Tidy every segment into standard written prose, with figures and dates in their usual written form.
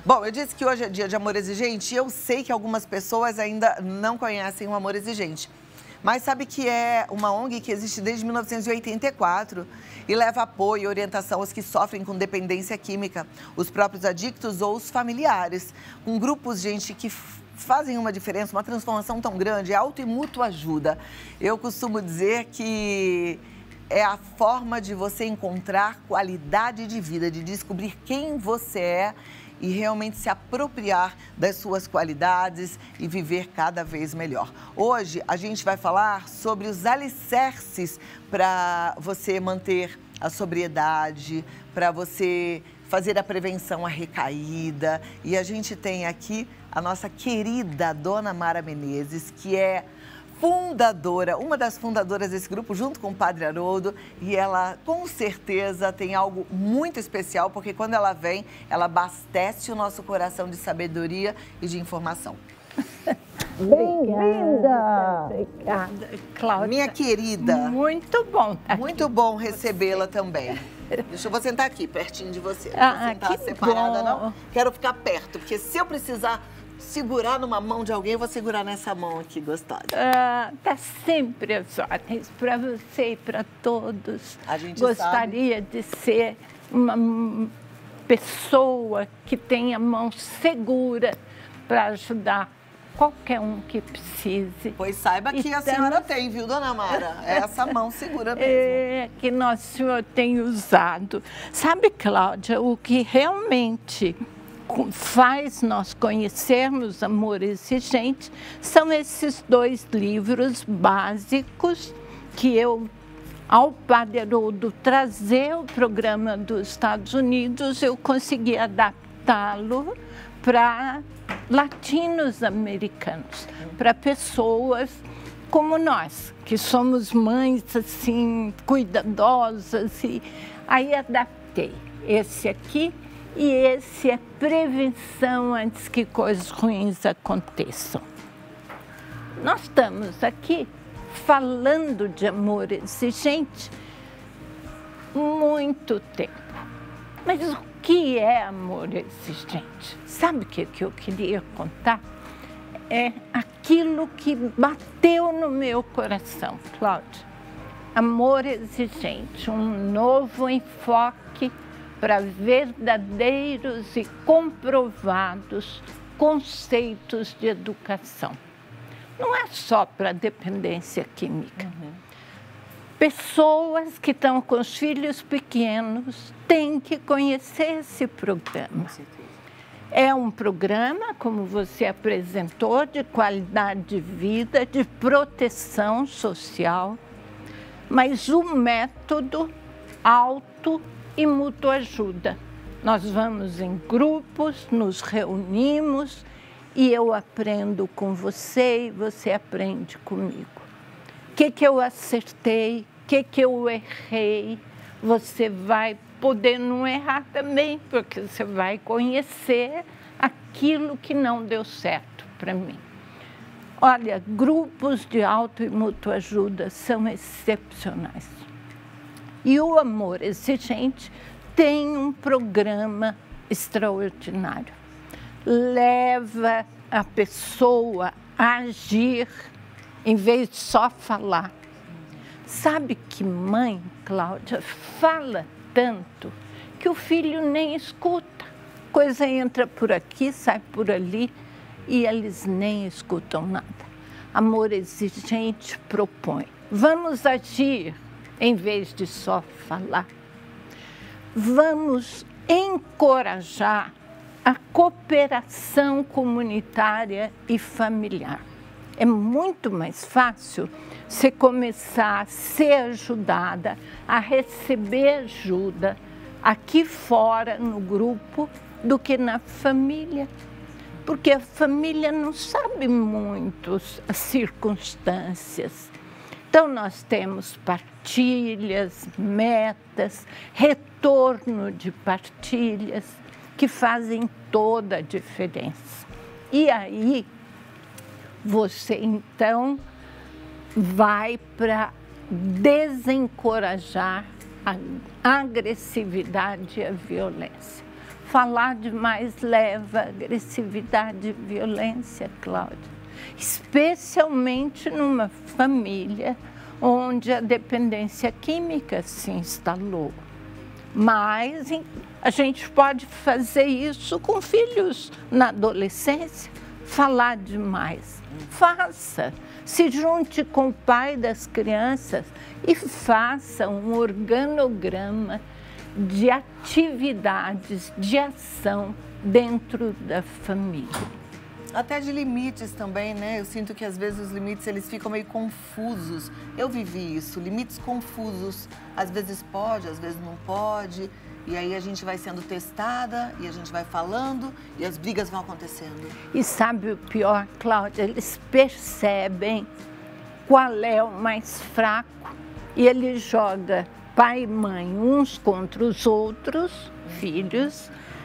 Bom, eu disse que hoje é dia de amor exigente e eu sei que algumas pessoas ainda não conhecem o amor exigente. Mas sabe que é uma ONG que existe desde 1984 e leva apoio e orientação aos que sofrem com dependência química, os próprios adictos ou os familiares, com grupos, gente, que fazem uma diferença, uma transformação tão grande, é auto e mútua ajuda. Eu costumo dizer que é a forma de você encontrar qualidade de vida, de descobrir quem você é e realmente se apropriar das suas qualidades e viver cada vez melhor. Hoje a gente vai falar sobre os alicerces para você manter a sobriedade, para você fazer a prevenção à recaída. E a gente tem aqui a nossa querida Dona Mara Menezes, que é fundadora, uma das fundadoras desse grupo, junto com o Padre Haroldo, e ela com certeza tem algo muito especial, porque quando ela vem, ela abastece o nosso coração de sabedoria e de informação. Bem-vinda! Obrigada, Cláudia. Minha querida. Muito bom. Muito bom recebê-la também. Deixa eu vou sentar aqui, pertinho de você. Não vou sentar que separada, bom. não. Quero ficar perto, porque se eu precisar segurar numa mão de alguém, eu vou segurar nessa mão aqui, gostosa. Tá sempre às ordens para você e para todos. A gente Gostaria de ser uma pessoa que tenha mão segura para ajudar qualquer um que precise. Pois saiba que a senhora tem, viu, Dona Mara? É essa mão segura mesmo. É, que Nosso Senhor tem usado. Sabe, Cláudia, o que realmente faz nós conhecermos amor exigente são esses 2 livros básicos que eu, ao Padre Haroldo trazer o programa dos Estados Unidos, eu consegui adaptá-lo para latinos americanos, para pessoas como nós, que somos mães assim cuidadosas, e aí adaptei esse aqui. E esse é prevenção antes que coisas ruins aconteçam. Nós estamos aqui falando de amor exigente muito tempo. Mas o que é amor exigente? Sabe o que eu queria contar? É aquilo que bateu no meu coração, Cláudia. Amor exigente, um novo enfoque para verdadeiros e comprovados conceitos de educação. Não é só para dependência química. Pessoas que estão com os filhos pequenos têm que conhecer esse programa. É um programa, como você apresentou, de qualidade de vida, de proteção social, mas o método auto e mútua ajuda. Nós vamos em grupos, nos reunimos e eu aprendo com você e você aprende comigo. O que eu acertei, o que eu errei, você vai poder não errar também, porque você vai conhecer aquilo que não deu certo para mim. Olha, grupos de auto e mútua ajuda são excepcionais. E o amor exigente tem um programa extraordinário. Leva a pessoa a agir em vez de só falar. Sabe que mãe, Cláudia, fala tanto que o filho nem escuta. Coisa entra por aqui, sai por ali e eles nem escutam nada. Amor exigente propõe. Vamos agir em vez de só falar. Vamos encorajar a cooperação comunitária e familiar. É muito mais fácil você começar a ser ajudada, a receber ajuda aqui fora no grupo do que na família. Porque a família não sabe muito as circunstâncias. Então, nós temos partilhas, metas, retorno de partilhas, que fazem toda a diferença. E aí, você, então, vai para desencorajar a agressividade e a violência. falar demais leva a agressividade e violência, Cláudia. Especialmente numa família onde a dependência química se instalou. Mas a gente pode fazer isso com filhos na adolescência, falar demais. Faça, se junte com o pai das crianças e faça um organograma de atividades, de ação dentro da família. Até de limites também, né? Eu sinto que às vezes os limites eles ficam meio confusos. Eu vivi isso, limites confusos. Às vezes pode, às vezes não pode. E aí a gente vai sendo testada e a gente vai falando e as brigas vão acontecendo. E sabe o pior, Cláudia? Eles percebem qual é o mais fraco e ele joga pai e mãe uns contra os outros, filhos.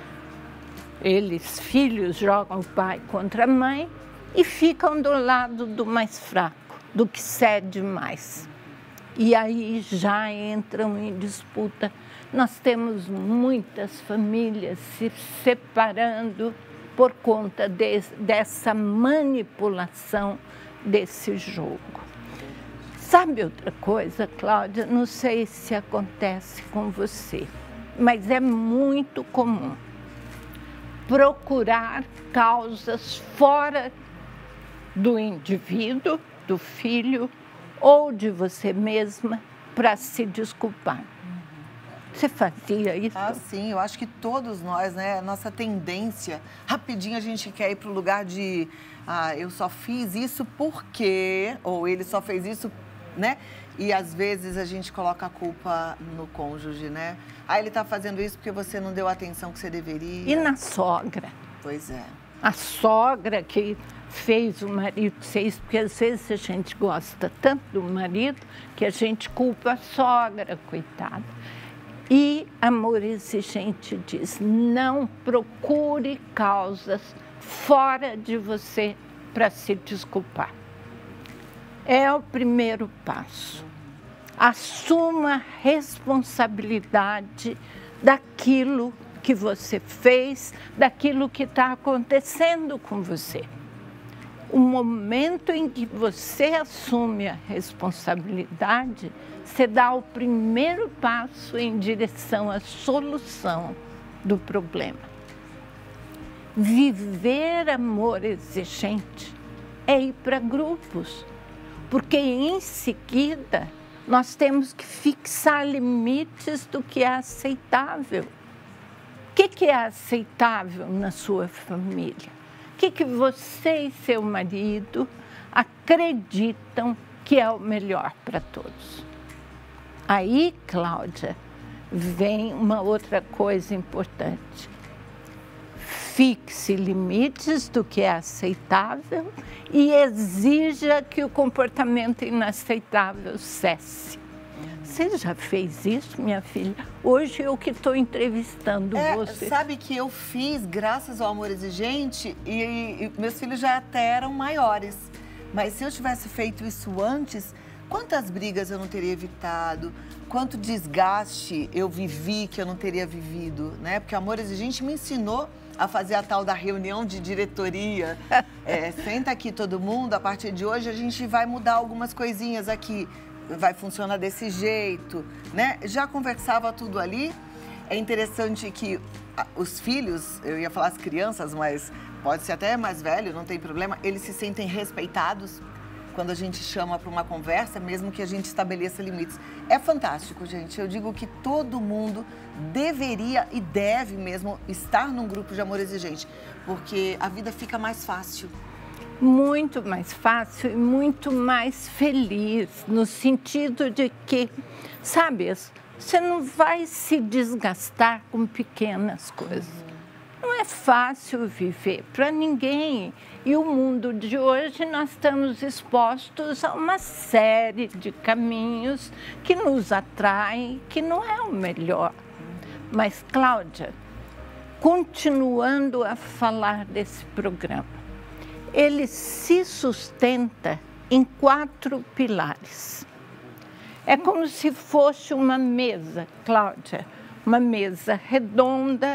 Eles, filhos, jogam o pai contra a mãe e ficam do lado do mais fraco, do que cede mais. E aí já entram em disputa. Nós temos muitas famílias se separando por conta dessa manipulação desse jogo. Sabe outra coisa, Cláudia? Não sei se acontece com você, mas é muito comum procurar causas fora do indivíduo, do filho ou de você mesma para se desculpar. Você fazia isso? Ah, sim, eu acho que todos nós, né? Nossa tendência, rapidinho a gente quer ir para o lugar de eu só fiz isso porque, ou ele só fez isso, né? E às vezes a gente coloca a culpa no cônjuge, né? Ele tá fazendo isso porque você não deu a atenção que você deveria. E na sogra? Pois é. A sogra que fez o marido ser isso, porque às vezes a gente gosta tanto do marido que a gente culpa a sogra, coitada. E amor exigente diz, não procure causas fora de você para se desculpar. É o primeiro passo. Assuma a responsabilidade daquilo que você fez, daquilo que está acontecendo com você. O momento em que você assume a responsabilidade, você dá o primeiro passo em direção à solução do problema. Viver amor exigente é ir para grupos, porque em seguida nós temos que fixar limites do que é aceitável. O que é aceitável na sua família? O que você e seu marido acreditam que é o melhor para todos? Aí, Cláudia, vem uma outra coisa importante. Fixe limites do que é aceitável e exija que o comportamento inaceitável cesse. Você já fez isso, minha filha? Hoje eu que estou entrevistando você. Sabe que eu fiz graças ao amor exigente e meus filhos já até eram maiores. Mas se eu tivesse feito isso antes, quantas brigas eu não teria evitado? Quanto desgaste eu vivi que eu não teria vivido, né? Porque o amor exigente me ensinou a fazer a tal da reunião de diretoria. Senta aqui todo mundo, a partir de hoje a gente vai mudar algumas coisinhas aqui. Vai funcionar desse jeito, né? Já conversava tudo ali. É interessante que os filhos, eu ia falar as crianças, mas pode ser até mais velho, não tem problema, eles se sentem respeitados quando a gente chama para uma conversa, mesmo que a gente estabeleça limites. É fantástico, gente. Eu digo que todo mundo deveria e deve mesmo estar num grupo de amor exigente, porque a vida fica mais fácil. Muito mais fácil e muito mais feliz, no sentido de que, sabe, você não vai se desgastar com pequenas coisas. Não é fácil viver para ninguém. E o mundo de hoje nós estamos expostos a uma série de caminhos que nos atraem, que não é o melhor. Mas, Cláudia, continuando a falar desse programa, ele se sustenta em 4 pilares. É como se fosse uma mesa, Cláudia, uma mesa redonda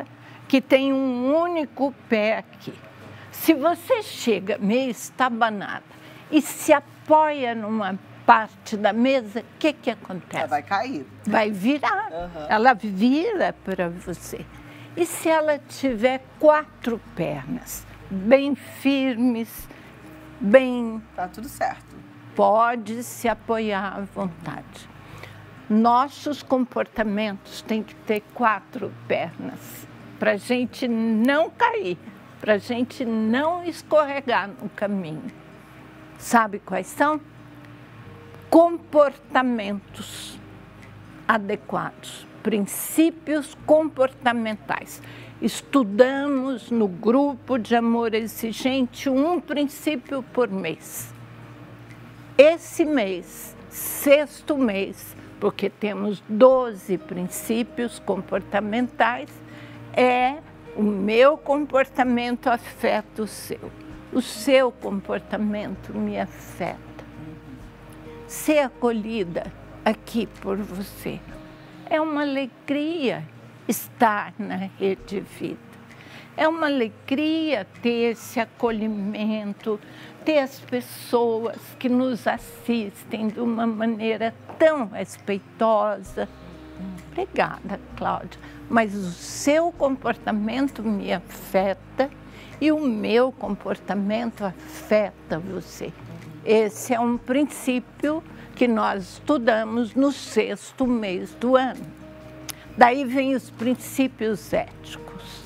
que tem um único pé aqui. Se você chega meio estabanada e se apoia numa parte da mesa, o que acontece? Ela vai cair. Vai virar. Ela vira para você. E se ela tiver 4 pernas, bem firmes, bem... Tá tudo certo. Pode se apoiar à vontade. Nossos comportamentos têm que ter 4 pernas, para a gente não cair, para a gente não escorregar no caminho. Sabe quais são? Comportamentos adequados, princípios comportamentais. Estudamos no grupo de amor exigente 1 princípio por mês. Esse mês, 6º mês, porque temos 12 princípios comportamentais, é o meu comportamento afeta o seu comportamento me afeta. Ser acolhida aqui por você é uma alegria estar na Rede Vida. É uma alegria ter esse acolhimento, ter as pessoas que nos assistem de uma maneira tão respeitosa. Obrigada, Cláudia. Mas o seu comportamento me afeta e o meu comportamento afeta você. Esse é um princípio que nós estudamos no 6º mês do ano. Daí vem os princípios éticos.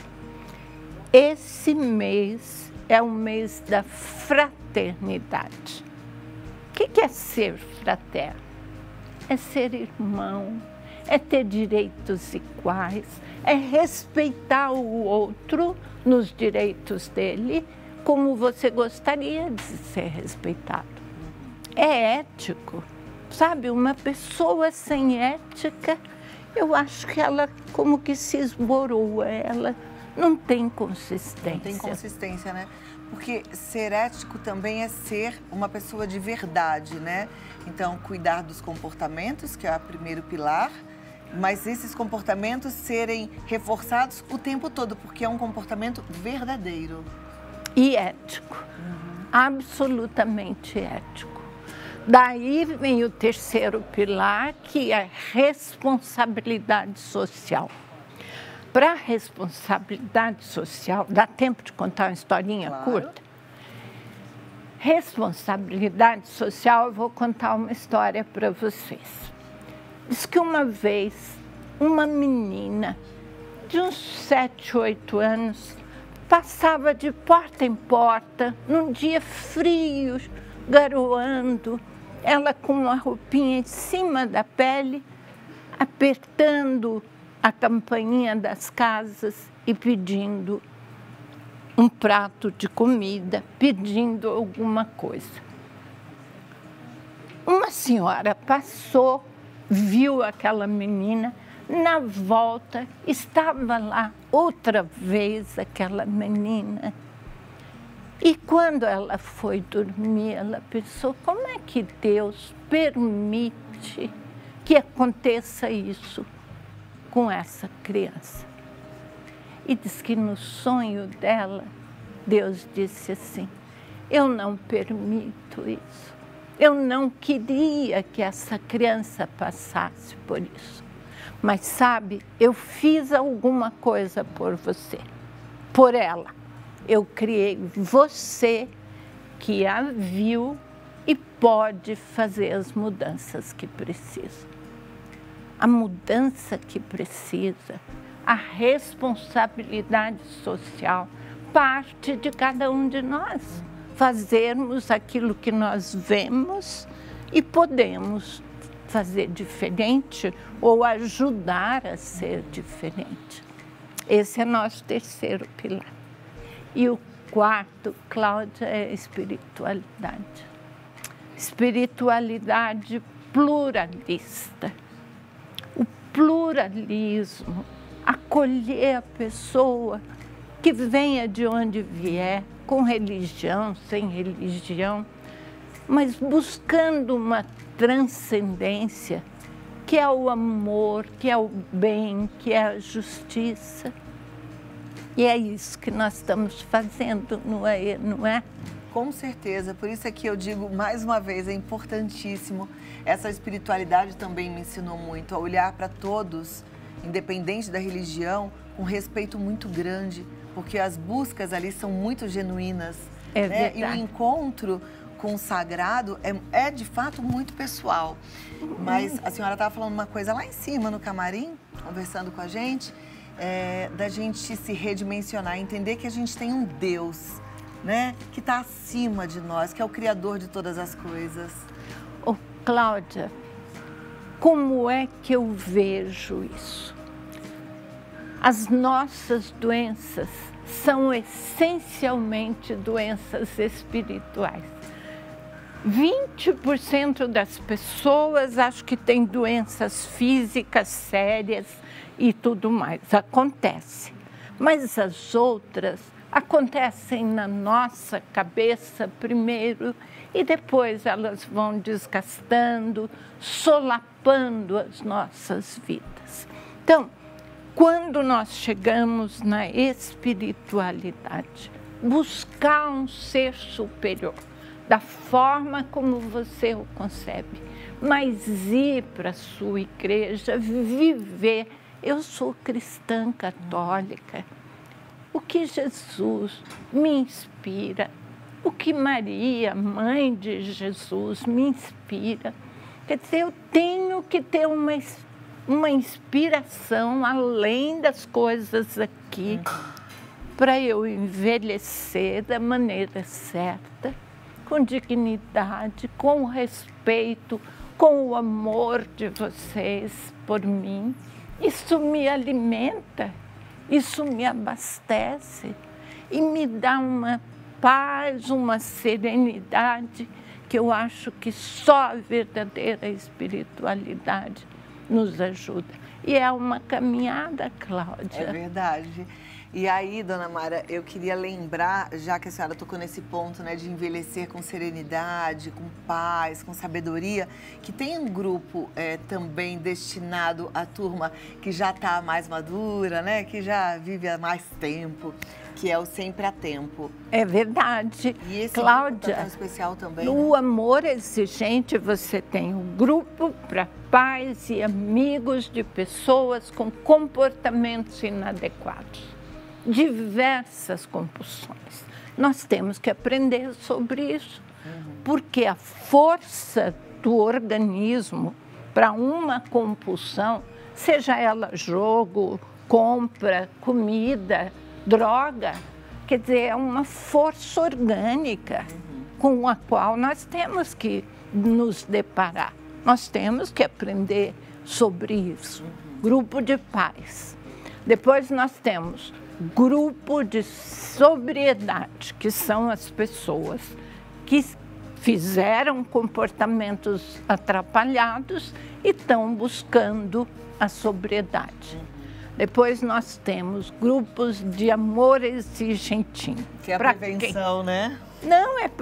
Esse mês é o mês da fraternidade. O que é ser fraterno? É ser irmão, é ter direitos iguais, é respeitar o outro nos direitos dele, como você gostaria de ser respeitado. É ético. Sabe, uma pessoa sem ética, eu acho que ela como que se esboroa, ela não tem consistência. Não tem consistência, né? Porque ser ético também é ser uma pessoa de verdade, né? Então, cuidar dos comportamentos, que é o primeiro pilar, mas esses comportamentos serem reforçados o tempo todo, porque é um comportamento verdadeiro. E ético. Absolutamente ético. Daí vem o 3º pilar, que é responsabilidade social. Para a responsabilidade social, dá tempo de contar uma historinha curta? Responsabilidade social, eu vou contar uma história para vocês. Diz que uma vez, uma menina de uns 7, 8 anos passava de porta em porta, num dia frio, garoando, ela com uma roupinha em cima da pele, apertando a campainha das casas e pedindo um prato de comida, pedindo alguma coisa. Uma senhora passou, viu aquela menina, na volta estava lá outra vez aquela menina. E quando ela foi dormir, ela pensou, como é que Deus permite que aconteça isso com essa criança? E diz que no sonho dela, Deus disse assim, eu não permito isso. Eu não queria que essa criança passasse por isso. Mas sabe, eu fiz alguma coisa por você, por ela. Eu criei você que a viu e pode fazer as mudanças que precisa. A mudança que precisa, a responsabilidade social, parte de cada um de nós. Fazermos aquilo que nós vemos e podemos fazer diferente ou ajudar a ser diferente. Esse é nosso 3º pilar. E o 4º, Cláudia, é espiritualidade. Espiritualidade pluralista. O pluralismo, acolher a pessoa que venha de onde vier, com religião, sem religião, mas buscando uma transcendência, que é o amor, que é o bem, que é a justiça. E é isso que nós estamos fazendo, não é? Com certeza, por isso é que eu digo mais uma vez, é importantíssimo. Essa espiritualidade também me ensinou muito a olhar para todos, independente da religião, com respeito muito grande, porque as buscas ali são muito genuínas. É né? verdade. E o encontro com o sagrado é de fato muito pessoal. Mas a senhora estava falando uma coisa lá em cima no camarim, conversando com a gente, da gente se redimensionar, entender que a gente tem um Deus, né, que está acima de nós, que é o Criador de todas as coisas. Ô, Cláudia, como é que eu vejo isso? As nossas doenças são essencialmente doenças espirituais. 20% das pessoas acho que têm doenças físicas sérias e tudo mais. Acontece. Mas as outras acontecem na nossa cabeça primeiro e depois elas vão desgastando, solapando as nossas vidas. Então, quando nós chegamos na espiritualidade, buscar um ser superior, da forma como você o concebe, mas ir para a sua igreja, viver. Eu sou cristã católica. O que Jesus me inspira, o que Maria, mãe de Jesus, me inspira. Quer dizer, eu tenho que ter uma inspiração além das coisas aqui, para eu envelhecer da maneira certa, com dignidade, com respeito, com o amor de vocês por mim. Isso me alimenta, isso me abastece e me dá uma paz, uma serenidade que eu acho que só a verdadeira espiritualidade nos ajuda. E é uma caminhada, Cláudia. É verdade. E aí, dona Mara, eu queria lembrar, já que a senhora tocou nesse ponto, né, de envelhecer com serenidade, com paz, com sabedoria, que tem um grupo também destinado à turma que já está mais madura, né, que já vive há mais tempo, que é o Sempre a Tempo. É verdade. E esse Cláudia, grupo é especial também, no né? Amor Exigente você tem um grupo para pais e amigos de pessoas com comportamentos inadequados. Diversas compulsões. Nós temos que aprender sobre isso, porque a força do organismo para uma compulsão, seja ela jogo, compra, comida, droga, quer dizer, é uma força orgânica com a qual nós temos que nos deparar. Nós temos que aprender sobre isso. Grupo de pais. Depois nós temos grupo de sobriedade, que são as pessoas que fizeram comportamentos atrapalhados e estão buscando a sobriedade. Depois nós temos grupos de amor exigentinho. Que é a prevenção, né? Não, é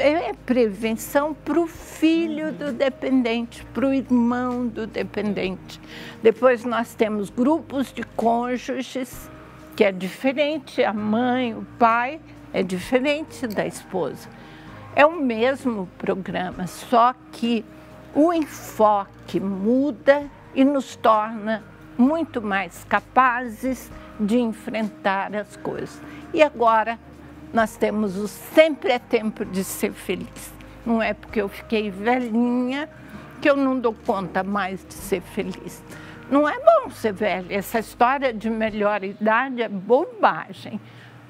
prevenção para o filho do dependente, para o irmão do dependente. Depois nós temos grupos de cônjuges, que é diferente, a mãe, o pai, é diferente da esposa. É o mesmo programa, só que o enfoque muda e nos torna muito mais capazes de enfrentar as coisas. E agora nós temos o Sempre é Tempo de Ser Feliz. Não é porque eu fiquei velhinha que eu não dou conta mais de ser feliz. Não é bom ser velha, essa história de melhor idade é bobagem,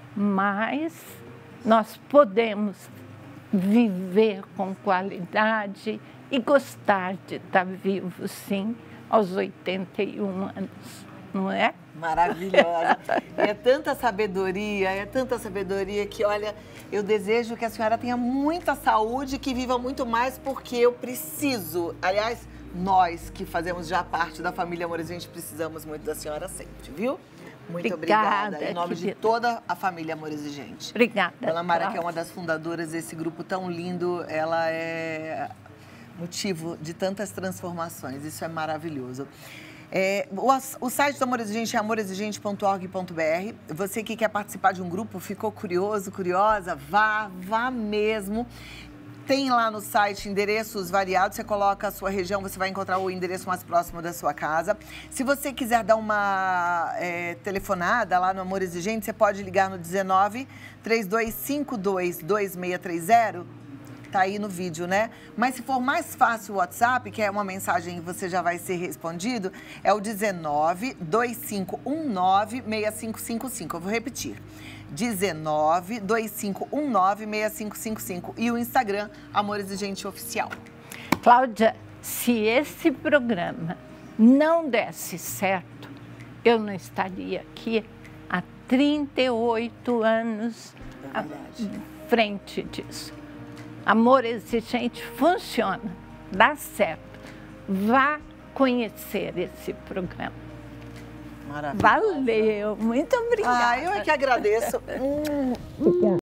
mas nós podemos viver com qualidade e gostar de estar vivo, sim, aos 81 anos, não é? Maravilhosa. É tanta sabedoria que, olha, eu desejo que a senhora tenha muita saúde, que viva muito mais, porque eu preciso. Aliás, nós que fazemos já parte da família Amor Exigente precisamos muito da senhora sempre, viu? Muito obrigada. Em nome de toda a família Amor Exigente. Obrigada. Dona Mara, que é uma das fundadoras desse grupo tão lindo, ela é motivo de tantas transformações. Isso é maravilhoso. O site do Amor Exigente é amorexigente.org.br. Você que quer participar de um grupo, ficou curioso, curiosa, vá mesmo. Tem lá no site endereços variados, você coloca a sua região, você vai encontrar o endereço mais próximo da sua casa. Se você quiser dar uma telefonada lá no Amor Exigente, você pode ligar no 19 3252 2630. Tá aí no vídeo, né? Mas se for mais fácil o WhatsApp, que é uma mensagem que você já vai ser respondido, é o 19 2519 6555. Eu vou repetir. 19 2519 6555. E o Instagram, Amor Exigente Oficial. Cláudia, se esse programa não desse certo, eu não estaria aqui há 38 anos à frente disso. Amor Exigente funciona, dá certo. Vá conhecer esse programa. Maravilha. Valeu, muito obrigada. Eu é que agradeço.